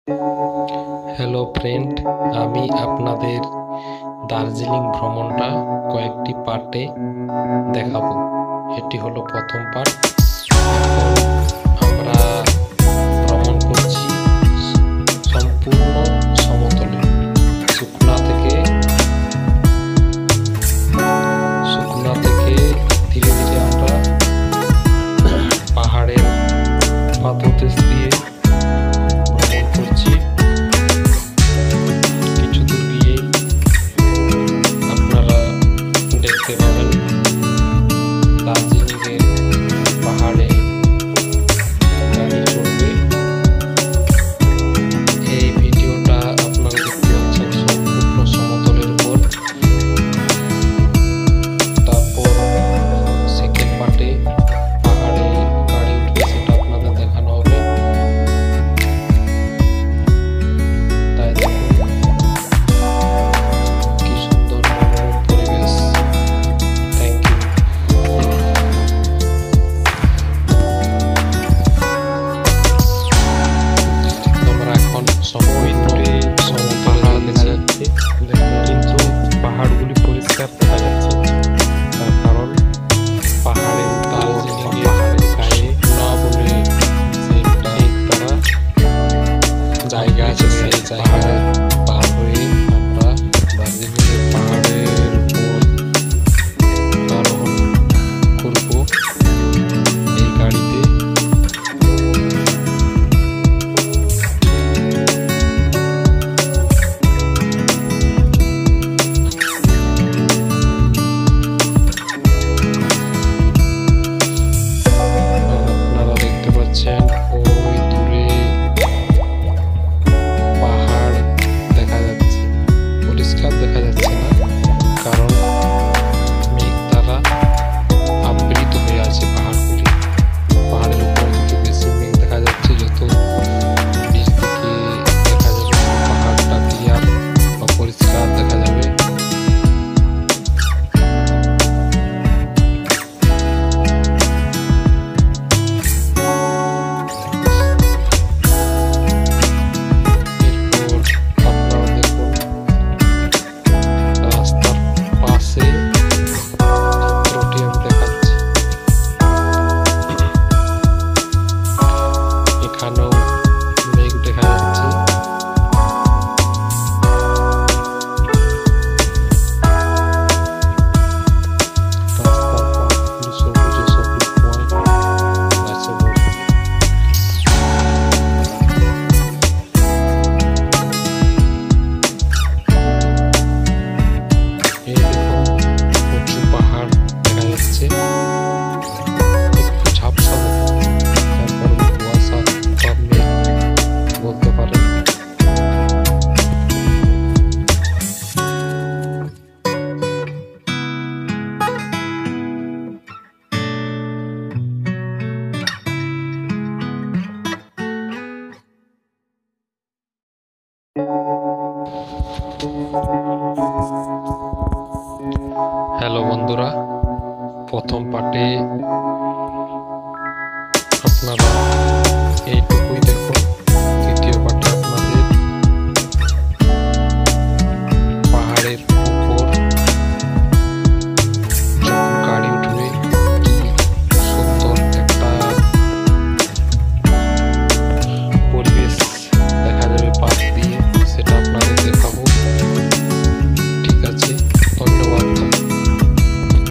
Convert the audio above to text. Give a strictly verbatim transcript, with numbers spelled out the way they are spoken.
Hello friend, আমি আপনাদের দার্জিলিং ভ্রমণটা কয়েকটি পার্টে দেখাবো। এটি হলো প্রথম পার্ট। আমরা ভ্রমণ করছি সম্পূর্ণ সমতলে। সুখনা থেকে সুখনা থেকে ধীরে ধীরে আমরা পাহাড়ের পাদদেশ দিয়ে ভ্রমণ করছি। কিছু দূর গিয়ে আপনারা দেখতে পাবেন দার্জিলিংয়ের পাহাড়ে গাড়ি চলবে। এই ভিডিওটা আপনারা দেখতে পাচ্ছেন সম্পূর্ণ সমতলের উপর। তারপর সেকেন্ড পার্টে পাহাড়ে গাড়ি উঠবে, সেটা আপনাদের দেখানো হবে। তাই দেখুন কি সুন্দর মনোরম পরিবেশ। Thank you. আমরা এখন সম্পূর্ণ সমতলে দেখা যাচ্ছে, কিন্তু পাহাড়গুলি পরিষ্কার দেখা যাচ্ছে, তার কারণ পাহাড়ের দার্জিলিংয়ে পাহাড়ের গায়ে না বলে যে এক তারা জায়গা আছে, সেই জায়গায় পার হয়ে আমরা দার্জিলিংয়ের পাহাড়ের উপর আরোহণ করব এই গাড়িতে। আপনারা দেখতে পাচ্ছেন ওই দূরে পাহাড় দেখা যাচ্ছে, পরিষ্কার দেখা যাচ্ছে না, কারণ মেঘ দ্বারা আবৃত হয়ে আছে পাহাড়গুলি। পাহাড়ের উপর দিকে বেশি মেঘ দেখা যাচ্ছে, যত নিচ দিকে দেখা যাবে পাহাড়টা ক্লিয়ার বা পরিষ্কার দেখা যাবে। এরপর আপনারা দেখুন রাস্তার পাশে চিত্রটি আমি দেখাচ্ছি। এখানেও মেঘ দেখা যাচ্ছে। রাস্তার পাশগুলি সবুজে সবুজময় গাছে ভরা। এই দেখুন উঁচু পাহাড় দেখা যাচ্ছে, একটু ঝাপসা দেখা, তারপর কুয়াশা বা মেঘ বলতে পারেন। হ্যালো বন্ধুরা, প্রথম পার্টে আপনারা